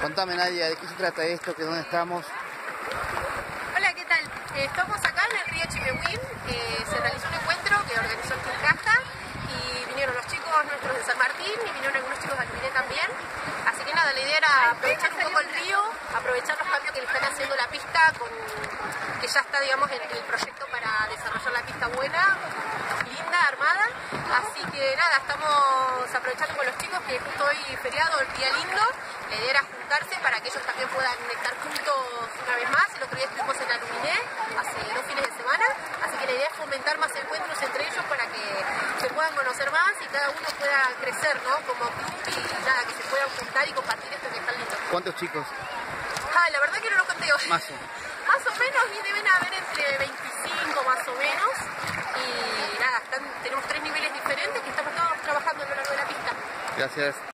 Contame, Nadia, ¿de qué se trata esto? ¿Dónde estamos? Hola, ¿qué tal? Estamos acá en el río Chimehuín. Se realizó un encuentro que organizó el Club Caja y vinieron los chicos nuestros de San Martín y vinieron algunos chicos de Almiré también. Así que nada, la idea era aprovechar un poco el río, aprovechar los cambios que le están haciendo la pista, que ya está, digamos, en el proyecto para desarrollar la pista buena, linda, armada. Así que nada, estamos aprovechando con los chicos que justo hoy feriado, el día lindo. La idea era juntarse para que ellos también puedan estar juntos una vez más. El otro día estuvimos en Almiré, hace 2 fines de semana. Así que la idea es fomentar más encuentros entre ellos para que se puedan conocer más y cada uno pueda crecer, ¿no? Como club y nada, que se puedan juntar y compartir esto que es tan lindo. ¿Cuántos chicos? La verdad que no lo conté hoy. Más o menos. Más o menos, y deben haber entre 25 más o menos. Y nada, tenemos 3 niveles diferentes que estamos todos trabajando a lo largo de la pista. Gracias.